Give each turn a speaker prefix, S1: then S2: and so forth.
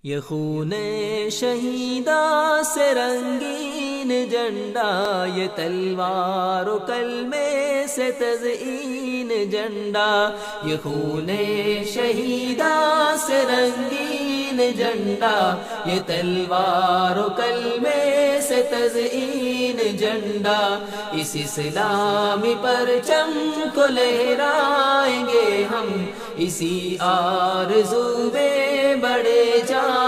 S1: ये खूने शहीदा से रंगीन झंडा, ये तलवार कलमे से तज़ईन झंडा। ये खूने शहीदा से रंगीन झंडा, ये तलवार कलमे से तज़ईन झंडा। इस इस्लामी परचम को लहराएंगे हम, इसी आरज़ू में बड़े जा